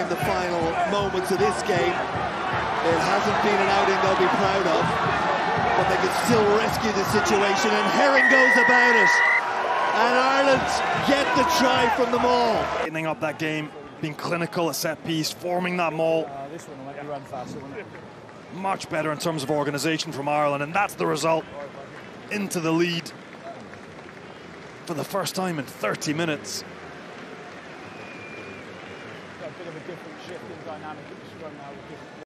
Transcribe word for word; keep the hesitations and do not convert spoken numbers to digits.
in the final moments of this game. It hasn't been an outing they'll be proud of, but they can still rescue the situation, and Herring goes about it. And Ireland get the try from the maul. Tightening up that game, being clinical, a set piece, forming that maul. Uh, this one will make you run faster, won't it? Much better in terms of organisation from Ireland, and that's the result. Into the lead for the first time in thirty minutes. A bit of a different shift in dynamic.